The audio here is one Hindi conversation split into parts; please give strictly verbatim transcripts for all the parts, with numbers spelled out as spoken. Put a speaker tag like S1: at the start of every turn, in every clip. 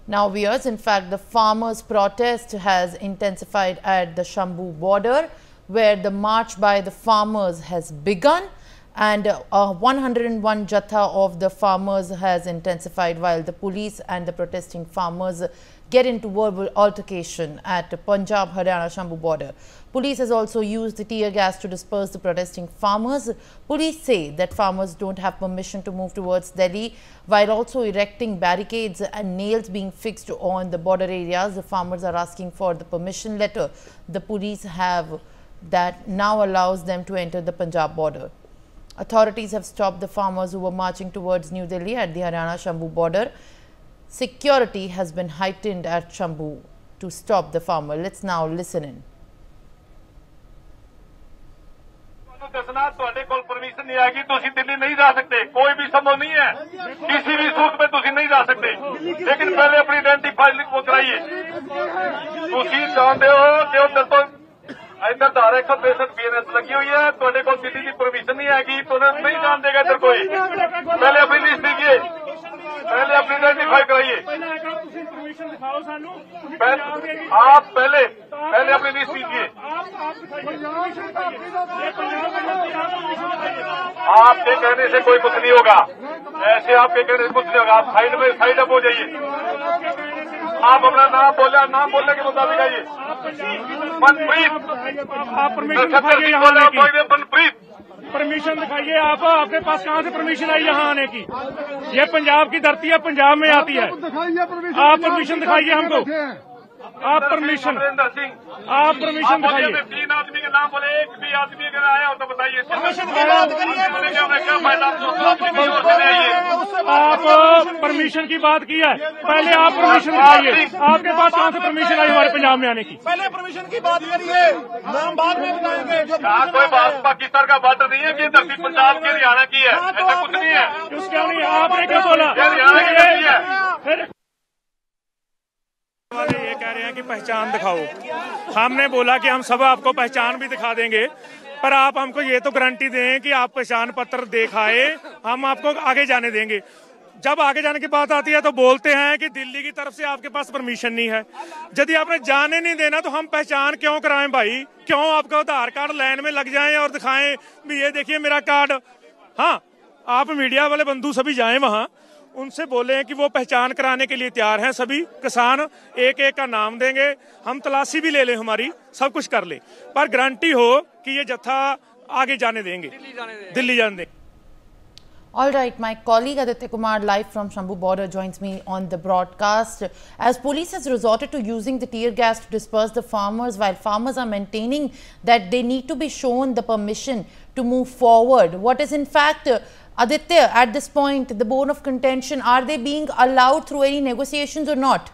S1: Now viewers, in fact, the farmers' protest has intensified at the Shambu border, where the march by the farmers has begun, and uh, one hundred one Jatha of the farmers has intensified, while the police and the protesting farmers get into verbal altercation at the Punjab Haryana Shambu border. Police has also used the tear gas to disperse the protesting farmers. Police say that farmers don't have permission to move towards Delhi, while also erecting barricades and nails being fixed on the border areas. The farmers are asking for the permission letter the police have that now allows them to enter the Punjab border. Authorities have stopped the farmers who were marching towards New Delhi at the Haryana Shambu border. Security has been heightened at Shambu to stop the farmer. Let's now listen in.
S2: दसना ਤੁਹਾਡੇ ਕੋਲ ਪਰਮਿਸ਼ਨ ਨਹੀਂ ਆਏਗੀ ਤੁਸੀਂ ਦਿੱਲੀ नहीं जा सकते कोई भी संभव नहीं है किसी भी सूरत में ਤੁਸੀਂ नहीं जा सकते लेकिन पहले अपनी आइडेंटिफाई वो कराइए ਤੁਸੀਂ ਜਾਣਦੇ ਹੋ ਕਿ ਉਧਰ ਤੋਂ इधर धारा एक सौ पैंसठ बी एन एस लगी हुई है ਤੁਹਾਡੇ ਕੋਲ ਦਿੱਲੀ की परमिशन नहीं आएगी तो नहीं जान देगा इधर कोई पहले अपनी लिस्ट दीजिए पहले अपनी आइडेंटिफाई कराइए आप पहले पहले अपनी लिस्ट दीजिए आपके कहने से कोई कुछ नहीं होगा ऐसे आपके कहने से कुछ नहीं होगा आप साइड में साइड अप हो जाइए आप अपना नाम बोले नाम बोलने के मुताबिक आइए मनप्रीत
S3: आप परमिशन दिखाइए यहाँ आने की
S2: मनप्रीत
S3: परमिशन दिखाइए आप आपके पास कहाँ से परमिशन आई यहाँ आने की ये पंजाब की धरती है पंजाब में आती है आप परमिशन दिखाइए हमको आप परमिशन आप परमिशन दिखाइए
S2: तीन आदमी के नाम बोले एक भी आदमी अगर आया हो तो बताइए
S3: आप परमिशन की बात की है पहले आप परमिशन दिखाइए आपके पास कहाँ से परमिशन आई हमारे पंजाब में आने की
S4: पहले परमिशन की बात करिए नाम बाद में बताएंगे जो
S2: कोई बात पाकिस्तान का बार्डर नहीं है कि धरती पंजाब के हरियाणा की है ऐसा कुछ नहीं है
S3: क्यों नहीं आपने क्या बोला
S2: हरियाणा की नहीं है
S3: फिर ये कह रहे हैं कि पहचान दिखाओ हमने बोला कि हम सब आपको पहचान भी दिखा देंगे पर आप हमको ये तो गारंटी दें कि आप पहचान पत्र दिखाए हम आपको आगे जाने देंगे जब आगे जाने की बात आती है तो बोलते हैं कि दिल्ली की तरफ से आपके पास परमिशन नहीं है यदि आपने जाने नहीं देना तो हम पहचान क्यों कराएं भाई क्यों आपका आधार कार्ड लाइन में लग जाएं और दिखाएं भी ये देखिए मेरा कार्ड हाँ आप मीडिया वाले बंधु सभी जाएं वहां उनसे बोले कि वो पहचान कराने के लिए तैयार हैं सभी किसान एक एक का नाम देंगे हम तलाशी भी ले लें हमारी सब कुछ कर ले पर गारंटी हो कि ये जत्था आगे जाने देंगे दिल्ली जाने देंगे दिल्ली जाने देंगे
S1: All right, my colleague Aditya Kumar live from Shambu border joins me on the broadcast. As police has resorted to using the tear gas to disperse the farmers, while farmers are maintaining that they need to be shown the permission to move forward. What is in fact, uh, Aditya, at this point, the bone of contention, are they being allowed through any negotiations or not?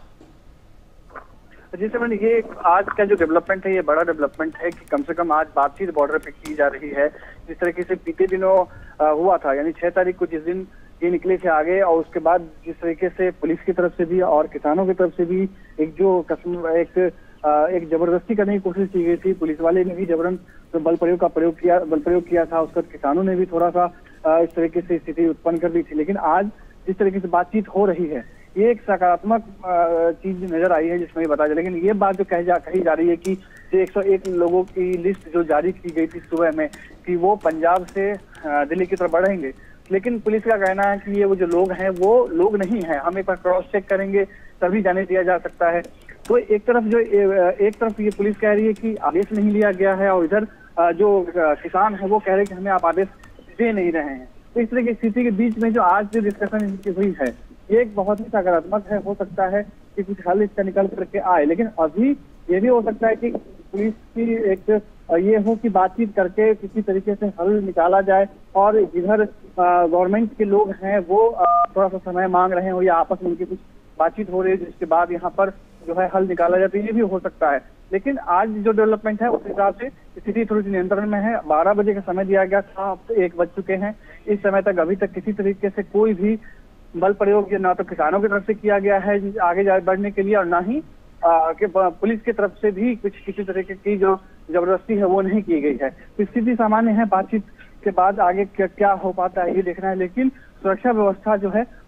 S5: जी सर ये आज का जो डेवलपमेंट है ये बड़ा डेवलपमेंट है कि कम से कम आज बातचीत बॉर्डर पे की जा रही है जिस तरीके से बीते दिनों हुआ था यानी छह तारीख को जिस दिन ये निकले थे आगे और उसके बाद जिस तरीके से पुलिस की तरफ से भी और किसानों की तरफ से भी एक जो कसम एक एक जबरदस्ती करने की कोशिश की गई थी पुलिस वाले ने भी जबरन तो बल प्रयोग का प्रयोग किया बल प्रयोग किया था उसके बाद किसानों ने भी थोड़ा सा इस तरीके से स्थिति उत्पन्न कर दी थी लेकिन आज जिस तरीके से बातचीत हो रही है ये एक सकारात्मक चीज नजर आई है जिसमें बताया जाए लेकिन ये बात जो कही जा कही जा रही है कि जो एक सौ एक लोगों की लिस्ट जो जारी की गई थी सुबह में कि वो पंजाब से दिल्ली की तरफ बढ़ेंगे लेकिन पुलिस का कहना है कि ये वो जो लोग हैं वो लोग नहीं है हम एक बार क्रॉस चेक करेंगे तभी जाने दिया जा सकता है तो एक तरफ जो एक तरफ ये पुलिस कह रही है कि आदेश नहीं लिया गया है और इधर जो किसान है वो कह रहे हैं कि हमें आप आदेश दे नहीं रहे हैं तो इस तरह की स्थिति के बीच में जो आज जो डिस्कशन हुई है ये एक बहुत ही सकारात्मक है हो सकता है कि कुछ हल इसका निकल करके आए लेकिन अभी ये भी हो सकता है कि पुलिस की एक ये हो कि बातचीत करके किसी तरीके से हल निकाला जाए और जिधर गवर्नमेंट के लोग हैं वो थोड़ा सा समय मांग रहे हो या आपस में उनकी कुछ बातचीत हो रही है जिसके बाद यहाँ पर जो है हल निकाला जाए तो ये भी हो सकता है लेकिन आज जो डेवलपमेंट है उस हिसाब से स्थिति थोड़ी सी नियंत्रण में है बारह बजे का समय दिया गया था अब एक बज चुके हैं इस समय तक अभी तक किसी तरीके से कोई भी बल प्रयोग ना तो किसानों की तरफ से किया गया है आगे जा बढ़ने के लिए और ना ही आ, के पुलिस की तरफ से भी कुछ किसी तरीके की जो जबरदस्ती है वो नहीं की गई है तो स्थिति सामान्य है बातचीत के बाद आगे क्या, क्या हो पाता है ये देखना है लेकिन सुरक्षा व्यवस्था जो है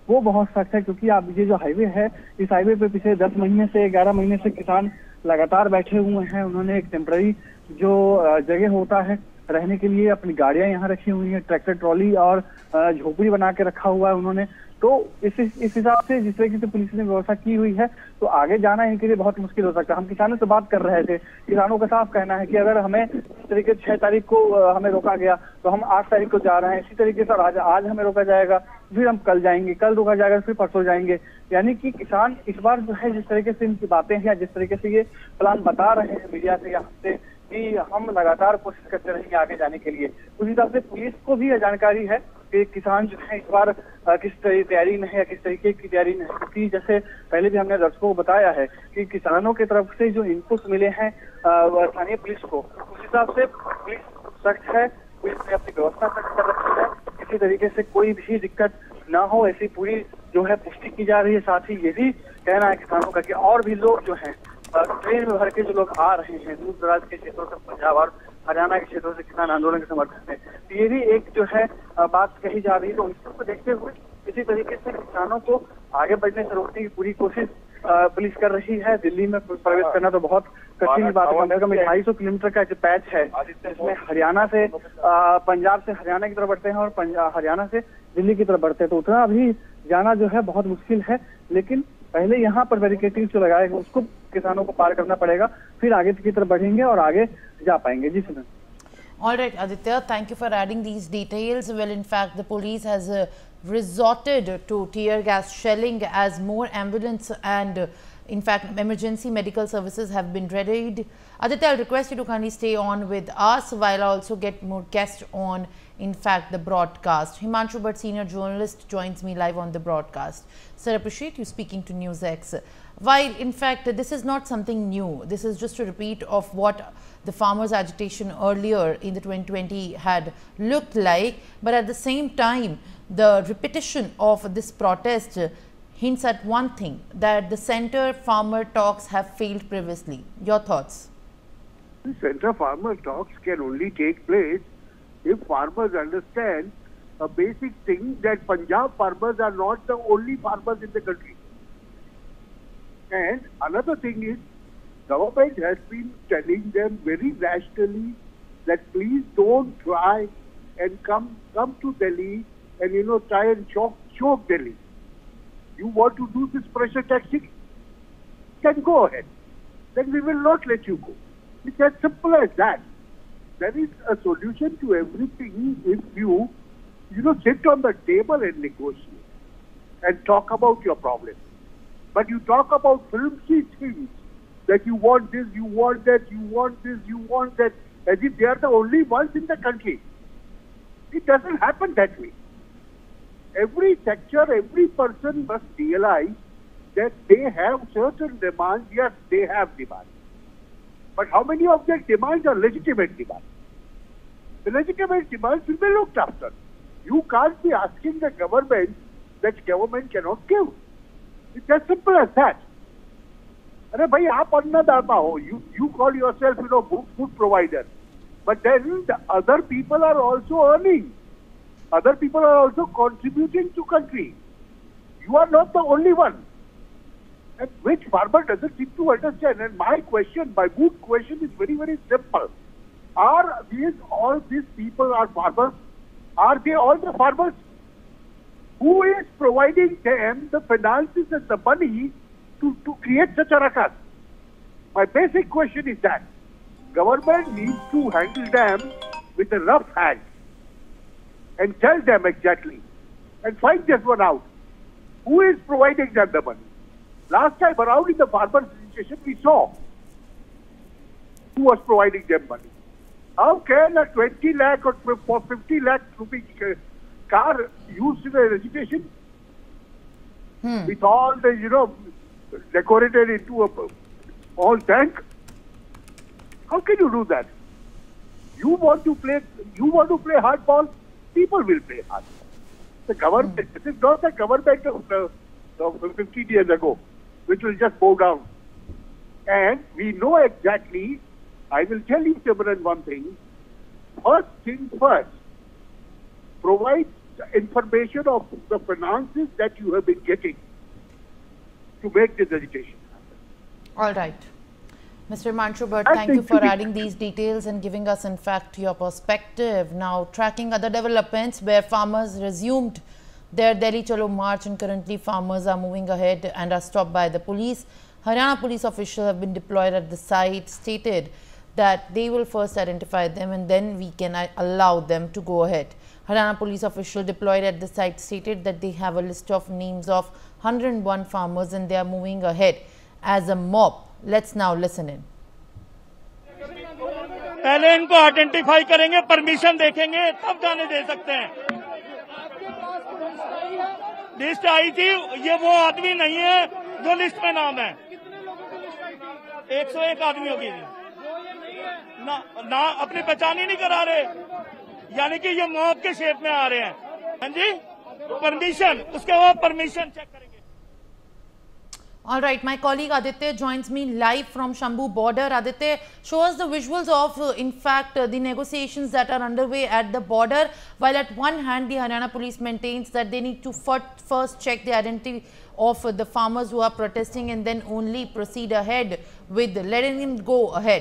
S5: वो बहुत सख्त है, क्योंकि आप ये जो हाईवे है, इस हाईवे पे पिछले दस महीने से ग्यारह महीने से किसान लगातार बैठे हुए हैं। उन्होंने एक टेम्पररी जो जगह होता है रहने के लिए अपनी गाड़ियां यहाँ रखी हुई हैं, ट्रैक्टर ट्रॉली और झोपड़ी बना के रखा हुआ है उन्होंने। तो इस इस हिसाब से जिस तरीके से पुलिस ने व्यवस्था की हुई है, तो आगे जाना इनके लिए बहुत मुश्किल हो सकता है। हम किसानों से बात कर रहे थे, किसानों का साफ कहना है कि अगर हमें इस तरीके से छह तारीख को हमें रोका गया तो हम आठ तारीख को जा रहे हैं, इसी तरीके से आज आज हमें रोका जाएगा, फिर हम कल जाएंगे, कल रोका जाएगा, फिर परसों जाएंगे। यानी कि किसान इस बार जो है, जिस तरीके से इनकी बातें हैं या जिस तरीके से ये प्लान बता रहे हैं मीडिया से या हमसे कि हम लगातार कोशिश करते रहेंगे आगे जाने के लिए, उस हिसाब से पुलिस को भी यह जानकारी है कि किसान जो है इस बार किस तरह तैयारी में है या किस तरीके की तैयारी में है। क्योंकि जैसे पहले भी हमने दर्शकों को बताया है कि किसानों की तरफ से जो इनपुट मिले हैं स्थानीय पुलिस को, उस हिसाब से पुलिस सख्त है, पुलिस ने अपनी व्यवस्था सख्त कर रखी है, किसी तरीके से कोई भी दिक्कत ना हो ऐसी पूरी जो है पुष्टि की जा रही है। साथ ही ये भी कहना है किसानों का कि और भी लोग जो हैं ट्रेन में भर के जो लोग आ रहे हैं दूर दराज के क्षेत्रों से, पंजाब और हरियाणा के क्षेत्रों से किसान आंदोलन के समर्थन में, तो ये भी एक जो है बात कही जा रही है। तो इसको देखते हुए इसी तरीके से किसानों को आगे बढ़ने से रोकने की पूरी कोशिश पुलिस कर रही है। दिल्ली में प्रवेश करना तो बहुत कठिन बात है। कम से कम ढाई सौ किलोमीटर का जो पैच है, इसमें हरियाणा से पंजाब से हरियाणा की तरफ बढ़ते हैं और हरियाणा से दिल्ली की तरफ बढ़ते हैं, तो उतना अभी जाना जो है बहुत मुश्किल है। लेकिन पहले यहाँ पर बैरिकेडिंग जो लगाएगा उसको किसानों को पार करना पड़ेगा, फिर आगे की तरफ बढ़ेंगे और आगे जा पाएंगे। जी सुन।
S1: All right, Aditya, thank you for adding these details. Well, in fact, the police has uh, resorted to tear gas shelling as more ambulance and, uh, in fact, emergency medical services have been readied. Aditya, I'll request you to kindly stay on with us while I also get more guests on, in fact, the broadcast. Himanshu Bhatt, senior journalist, joins me live on the broadcast. Sir, appreciate you speaking to NewsX. While, in fact, this is not something new. This is just a repeat of what the farmers' agitation earlier in the twenty twenty had looked like. But at the same time, the repetition of this protest hints at one thing, that the center farmer talks have failed previously. Your thoughts?
S6: The center farmer talks can only take place if farmers understand a basic thing, that Punjab farmers are not the only farmers in the country. And another thing is, government has been telling them very rationally that please don't try and come come to Delhi and, you know, try and choke, choke Delhi. You want to do this pressure taxing? Then go ahead. Then we will not let you go. It's as simple as that. There is a solution to everything if you, you know, sit on the table and negotiate and talk about your problem. But you talk about flimsy things, that you want this, you want that, you want this, you want that, as if they are the only ones in the country. It doesn't happen that way. Every sector, every person must realize that they have certain demands. Yes, they have demands. But how many of their demands are legitimate demands? The legitimate demands will be looked after. You can't be asking the government that government cannot give. It's as simple as that. Arey bhai, aap annadata ho. You you call yourself, you know, food, food provider, but then the other people are also earning. Other people are also contributing to country. You are not the only one. And which farmer doesn't seem to understand? And my question, my good question is very very simple. Are these all these people are farmers? Are they all the farmers? Who is providing them the finances and the money to, to create such a ruckus? My basic question is that government needs to handle them with a rough hand and tell them exactly and find this one out. Who is providing them the money? Last time around in the farmers' association we saw who was providing them money. How can a twenty lakh or for fifty lakh rupee car used in a agitation hmm. with all the, you know, decorated into a all tank? How can you do that? You want to play, you want to play hardball, people will play hardball. The government, hmm. this is not the government of, uh, of fifteen years ago, which will just bow down. And we know exactly, I will tell you, Simran, one thing. First thing first, provide information of the finances that you have been getting to make this agitation happen.
S1: All right. Mister Himanshu Bhatt,
S6: I
S1: thank you
S6: think
S1: for
S6: to be-
S1: adding these details and giving us, in fact, your perspective. Now, tracking other developments where farmers resumed their Delhi Chalo march, and currently farmers are moving ahead and are stopped by the police. Haryana police officials have been deployed at the site, stated that they will first identify them and then we can uh, allow them to go ahead. Haryana police official deployed at the site stated that they have a list of names of one hundred one farmers and they are moving ahead as a mob. Let's now listen in.
S3: पहले इनको आइडेंटिफाई करेंगे, परमिशन देखेंगे, तब जाने दे सकते हैं। लिस्ट आई थी, ये वो आदमी नहीं है जो लिस्ट में नाम है। एक सौ एक आदमी होगी ना, ना अपनी पहचान ही नहीं करा रहे, यानी कि ये मॉब के शेप में आ रहे हैं। हाँ जी, परमिशन, उसके बाद परमिशन चेक करेंगे।
S1: All right, my colleague Aditya joins me live from Shambhu border. Aditya, show us the visuals of, uh, in fact, uh, the negotiations that are underway at the border. While at one hand, the Haryana police maintains that they need to first check the identity of uh, the farmers who are protesting and then only proceed ahead with letting them go ahead.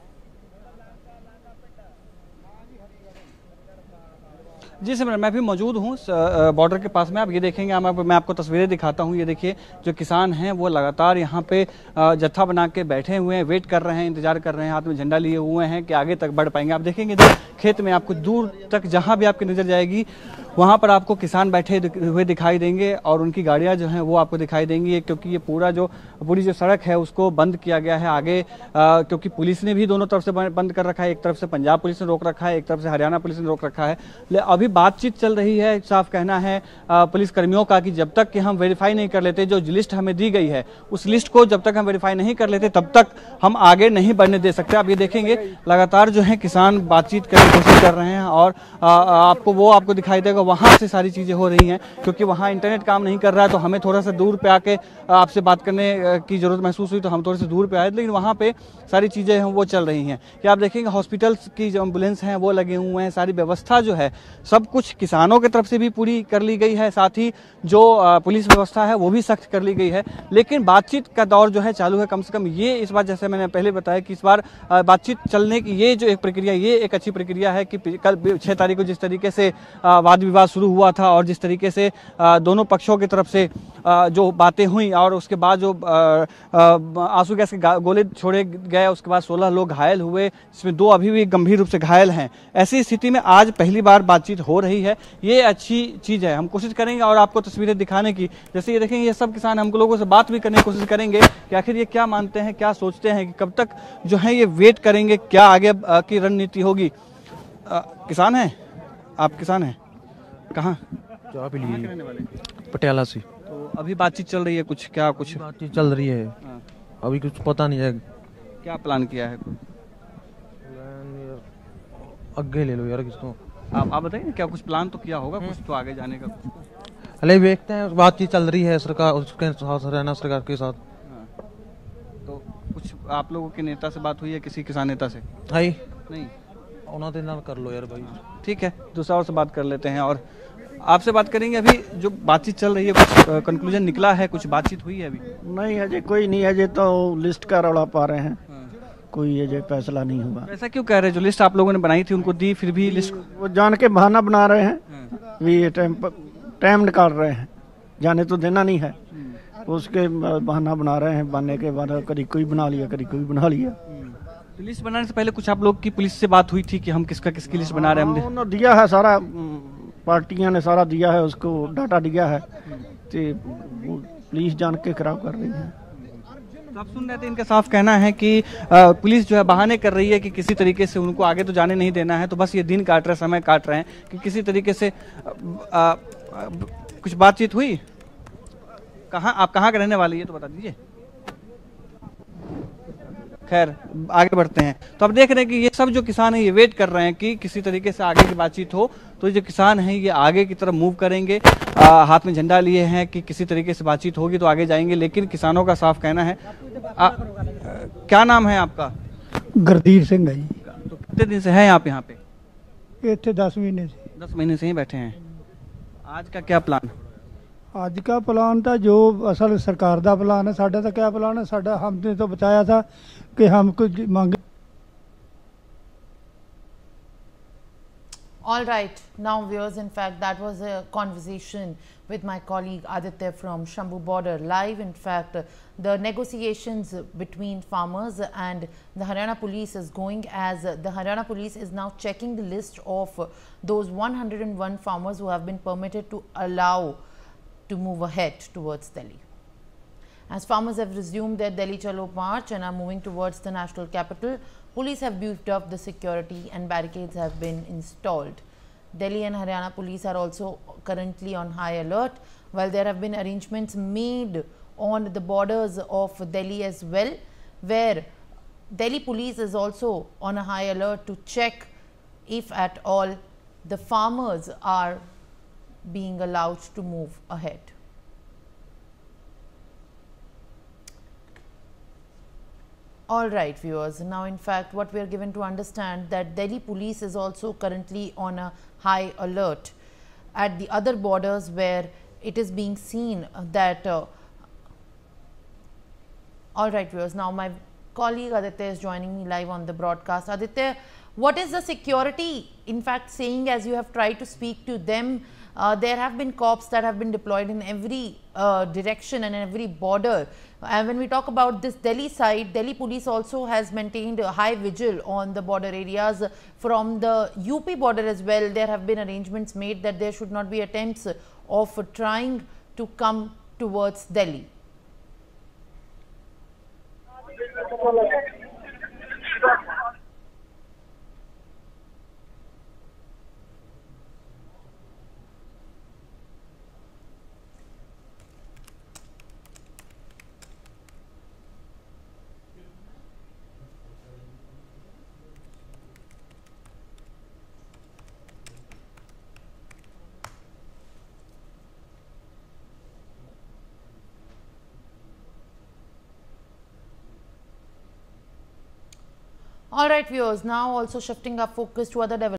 S7: जी सिमरन, मैं भी मौजूद हूँ बॉर्डर के पास में। आप ये देखेंगे, हम आप, मैं आपको तस्वीरें दिखाता हूँ। ये देखिए, जो किसान हैं वो लगातार यहाँ पे जत्था बना के बैठे हुए हैं, वेट कर रहे हैं, इंतजार कर रहे हैं, हाथ में झंडा लिए हुए हैं कि आगे तक बढ़ पाएंगे। आप देखेंगे इधर खेत में आपको दूर तक जहाँ भी आपकी नज़र जाएगी वहाँ पर आपको किसान बैठे हुए दिखाई देंगे और उनकी गाड़ियाँ जो हैं वो आपको दिखाई देंगी, क्योंकि ये पूरा जो पूरी जो सड़क है उसको बंद किया गया है आगे, आ, क्योंकि पुलिस ने भी दोनों तरफ से बंद कर रखा है। एक तरफ से पंजाब पुलिस ने रोक रखा है, एक तरफ से हरियाणा पुलिस ने रोक रखा है। ले अभी बातचीत चल रही है। साफ कहना है पुलिस कर्मियों का कि जब तक कि हम वेरीफाई नहीं कर लेते, जो लिस्ट हमें दी गई है उस लिस्ट को जब तक हम वेरीफाई नहीं कर लेते तब तक हम आगे नहीं बढ़ने दे सकते। आप ये देखेंगे लगातार जो है किसान बातचीत करने की कोशिश कर रहे हैं और आ, आपको वो आपको दिखाई देगा वहाँ से सारी चीज़ें हो रही हैं, क्योंकि वहाँ इंटरनेट काम नहीं कर रहा है। तो हमें थोड़ा सा दूर पे आके आपसे बात करने की जरूरत महसूस हुई, तो हम थोड़े से दूर पे आए, लेकिन वहाँ पे सारी चीज़ें हैं वो चल रही हैं। कि आप देखेंगे हॉस्पिटल्स की जो एम्बुलेंस हैं वो लगे हुए हैं, सारी व्यवस्था जो है सब कुछ किसानों की तरफ से भी पूरी कर ली गई है, साथ ही जो पुलिस व्यवस्था है वो भी सख्त कर ली गई है। लेकिन बातचीत का दौर जो है चालू है। कम से कम ये इस बार, जैसे मैंने पहले बताया कि इस बार बातचीत चलने की ये जो एक प्रक्रिया, ये एक अच्छी प्रक्रिया है कि कल छः तारीख को जिस तरीके से वाद विवाद शुरू हुआ था और जिस तरीके से दोनों पक्षों की तरफ से जो बातें हुई और उसके बाद जो आंसू गैस के गोले छोड़े गए, उसके बाद सोलह लोग घायल हुए, जिसमें दो अभी भी गंभीर रूप से घायल हैं। ऐसी स्थिति में आज पहली बार बातचीत हो रही है, ये अच्छी चीज़ है। हम कोशिश करेंगे और आपको तस्वीरें दिखाने की। जैसे ये देखेंगे, ये सब किसान हम लोगों से बात भी करने की कोशिश करेंगे कि आखिर ये क्या मानते हैं, क्या सोचते हैं, कि कब तक जो है ये वेट करेंगे, क्या आगे की रणनीति होगी। किसान हैं आप? किसान हैं कहाँ?
S8: पटियाला से।
S7: तो अभी बातचीत चल रही है, कुछ क्या कुछ
S8: बातचीत चल रही है? हाँ। अभी कुछ पता नहीं है
S7: क्या प्लान किया है।
S8: आगे ले लो यार किस तो
S7: आप आप बताइए क्या कुछ प्लान तो किया होगा, कुछ तो आगे जाने का।
S8: अरे देखते हैं, बातचीत चल रही है सरकार उसके साथ, हरियाणा सरकार के साथ।
S7: हाँ। तो कुछ आप लोगों के नेता से बात हुई है, किसी किसान नेता से?
S8: नहीं
S7: नहीं,
S8: उन्होंने ना कर लो यार भाई।
S7: ठीक है, दूसरा और से बात कर लेते हैं और आपसे बात करेंगे। अभी जो बातचीत चल रही है, कुछ कंक्लूजन निकला है, कुछ बातचीत हुई है अभी?
S9: नहीं, अजय कोई नहीं, अजय तो लिस्ट का रौला पा रहे हैं। हाँ। कोई अजय फैसला नहीं हुआ।
S7: ऐसा क्यों कह रहे हैं? जो लिस्ट आप लोगों ने बनाई थी उनको दी, फिर भी लिस्ट
S9: वो जान के बहाना बना रहे हैं। हाँ। ये टाइम टाइम निकाल रहे हैं, जाने तो देना नहीं है, उसके बहाना बना रहे हैं। बनने के बाद कभी कोई बना लिया, कभी कोई बना लिया।
S7: तो लिस्ट बनाने से पहले कुछ आप लोग की पुलिस से बात हुई थी कि हम किसका किसकी लिस्ट बना रहे हैं?
S9: हमने दिया है सारा, पार्टियां ने सारा दिया है, उसको डाटा दिया है, तो पुलिस जान के खराब कर रही है।
S7: तो आप सुन रहे थे, इनका साफ कहना है कि आ, पुलिस जो है बहाने कर रही है कि किसी तरीके से उनको आगे तो जाने नहीं देना है, तो बस ये दिन काट रहे, समय काट रहे हैं कि किसी तरीके से आ, आ, कुछ बातचीत हुई। कहाँ आप कहाँ के रहने वाले, ये तो बता दीजिए। खैर आगे बढ़ते हैं। तो अब देख रहे हैं कि ये सब जो किसान हैं ये वेट कर रहे हैं कि किसी तरीके से आगे की बातचीत हो। तो जो किसान हैं ये आगे की तरफ मूव करेंगे, आ, हाथ में झंडा लिए हैं कि किसी तरीके से बातचीत होगी तो आगे जाएंगे। लेकिन किसानों का साफ कहना है। आ, आ, क्या नाम है आपका?
S10: गुरदीप सिंह है जी।
S7: तो कितने दिन से है आप यहाँ पे?
S10: इतने दस महीने से।
S7: दस महीने से ही बैठे हैं। आज का क्या प्लान?
S10: आज का प्लान था जो असल सरकार का प्लान है, साडा तो क्या प्लान है, साडा हमने तो बताया था कि हम कुछ मांगे।
S1: All right, now viewers, in fact, that was a conversation with my colleague Aditya from Shambhu border live. In fact, the negotiations between farmers and the Haryana police is going, as the Haryana police is now checking the list of those one hundred one farmers who have been permitted to allow to move ahead towards Delhi. As farmers have resumed their Delhi Chalo march and are moving towards the national capital, police have beefed up the security and barricades have been installed. Delhi and Haryana police are also currently on high alert, while there have been arrangements made on the borders of Delhi as well, where Delhi police is also on a high alert to check if at all the farmers are being allowed to move ahead. All right, viewers, now in fact what we are given to understand that Delhi police is also currently on a high alert at the other borders, where it is being seen that uh, all right, viewers, now my colleague Aditya is joining me live on the broadcast. Aditya, what is the security in fact saying as you have tried to speak to them? Uh, there have been cops that have been deployed in every uh, direction and every border. And when we talk about this Delhi side, Delhi police also has maintained a high vigil on the border areas. From the U P border as well, there have been arrangements made that there should not be attempts of trying to come towards Delhi. All right, viewers, now also shifting our focus to other developments.